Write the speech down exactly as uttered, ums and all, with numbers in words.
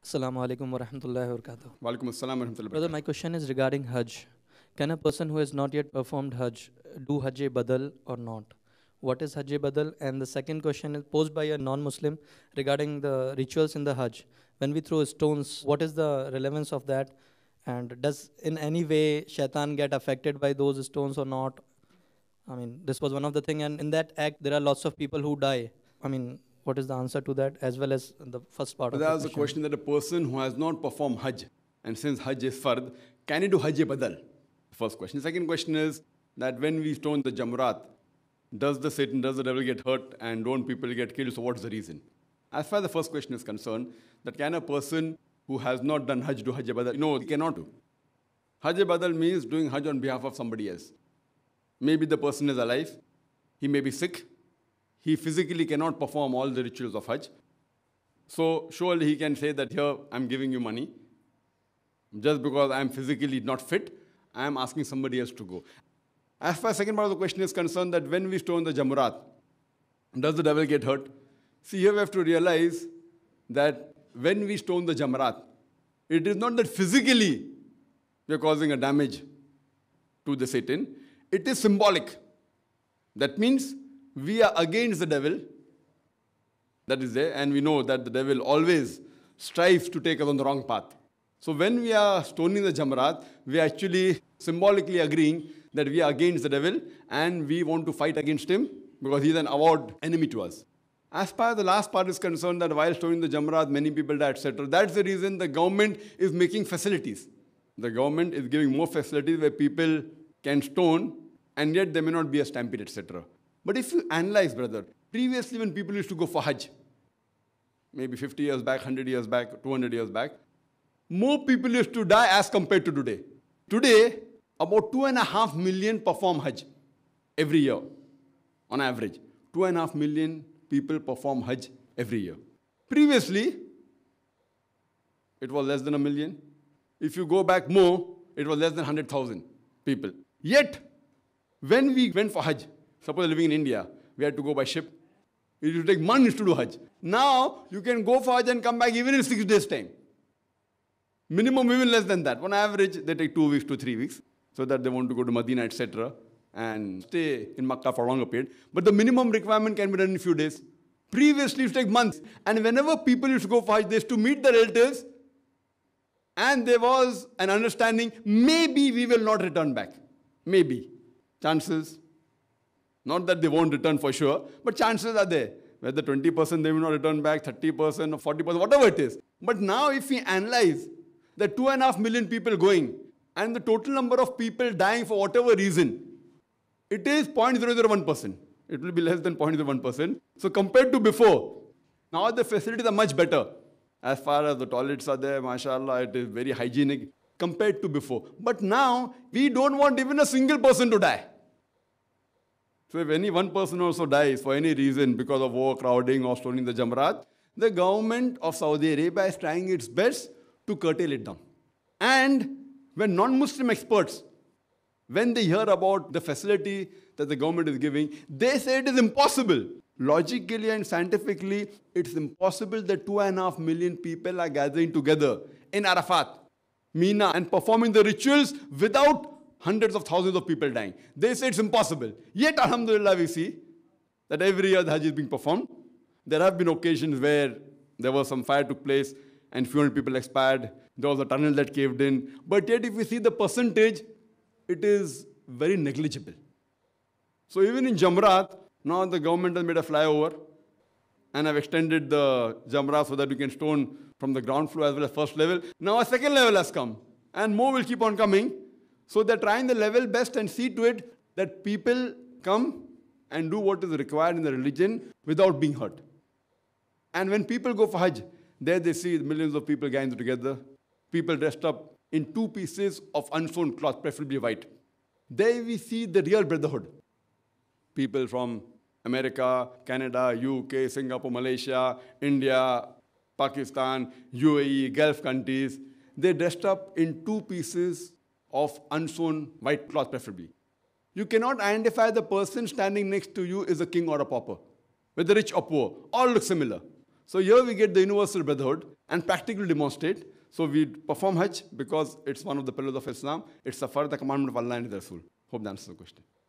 Assalamu alaikum wa rahmatullahi wa barakatuh. Walaikum assalam wa rahmatullahi wa Brother, barakatuh. my question is regarding Hajj. Can a person who has not yet performed Hajj do Hajj Badal or not? What is Hajj Badal? And the second question is posed by a non-Muslim regarding the rituals in the Hajj. When we throw stones, what is the relevance of that? And does in any way shaitan get affected by those stones or not? I mean, this was one of the thing, and in that act, there are lots of people who die. I mean, what is the answer to that, as well as the first part But of the that was the question? question that a person who has not performed Hajj, and since Hajj is fard, can he do Hajj Badal? First question. The second question is that when we stone the Jamrat, does the Satan, does the devil get hurt, and don't people get killed? So what's the reason? As far as the first question is concerned, that can a person who has not done Hajj do Hajj Badal? No, he cannot do. Hajj Badal means doing Hajj on behalf of somebody else. Maybe the person is alive, he may be sick, he physically cannot perform all the rituals of Hajj. So surely he can say that here I'm giving you money. Just because I'm physically not fit, I am asking somebody else to go. As far as the second part of the question is concerned, that when we stone the Jamrat, does the devil get hurt? See, here we have to realize that when we stone the Jamrat, it is not that physically we are causing a damage to the Satan. It is symbolic. That means we are against the devil. That is there. And we know that the devil always strives to take us on the wrong path. So when we are stoning the Jamrat, we are actually symbolically agreeing that we are against the devil and we want to fight against him because he is an avowed enemy to us. As far as the last part is concerned, that while stoning the Jamrat, many people die, et cetera. That's the reason the government is making facilities. The government is giving more facilities where people can stone and yet there may not be a stampede, et cetera. But if you analyze, brother, previously when people used to go for Hajj, maybe fifty years back, one hundred years back, two hundred years back, more people used to die as compared to today. Today, about two and a half million perform Hajj every year, on average. Two and a half million people perform Hajj every year. Previously, it was less than a million. If you go back more, it was less than one hundred thousand people. Yet, when we went for Hajj, suppose living in India, we had to go by ship. It used to take months to do Hajj. Now, you can go for Hajj and come back even in six days' time. Minimum even less than that. On average, they take two weeks to three weeks, so that they want to go to Medina, et cetera, and stay in Makkah for a longer period. But the minimum requirement can be done in a few days. Previously, it used to take months. And whenever people used to go for Hajj, they used to meet the relatives, and there was an understanding, maybe we will not return back. Maybe. Chances. Not that they won't return for sure, but chances are there. Whether twenty percent they will not return back, thirty percent or forty percent, whatever it is. But now if we analyze the two and a half million people going and the total number of people dying for whatever reason, it is zero point zero zero one percent. It will be less than zero point zero one percent. So compared to before, now the facilities are much better. As far as the toilets are there, mashallah, it is very hygienic compared to before. But now, we don't want even a single person to die. So if any one person also dies for any reason because of overcrowding or stoning the Jamrat, the government of Saudi Arabia is trying its best to curtail it down. And when non-Muslim experts, when they hear about the facility that the government is giving, they say it is impossible. Logically and scientifically, it's impossible that two and a half million people are gathering together in Arafat, Mina, and performing the rituals without hundreds of thousands of people dying. They say it's impossible. Yet, alhamdulillah, we see that every year the Hajj is being performed. There have been occasions where there was some fire took place and few hundred people expired. There was a tunnel that caved in. But yet, if we see the percentage, it is very negligible. So even in Jamrat, now the government has made a flyover and have extended the Jamrat so that you can stone from the ground floor as well as first level. Now a second level has come and more will keep on coming. So they're trying the level best and see to it that people come and do what is required in the religion without being hurt. And when people go for Hajj, there they see millions of people gathered together, people dressed up in two pieces of unsewn cloth, preferably white. There we see the real brotherhood. People from America, Canada, U K, Singapore, Malaysia, India, Pakistan, U A E, Gulf countries, they dressed up in two pieces of unsewn white cloth preferably. You cannot identify the person standing next to you is a king or a pauper, whether rich or poor, all look similar. So here we get the universal brotherhood and practically demonstrate. So we perform Hajj because it's one of the pillars of Islam. It's a fard, the commandment of Allah and His Rasul. Hope that answers the question.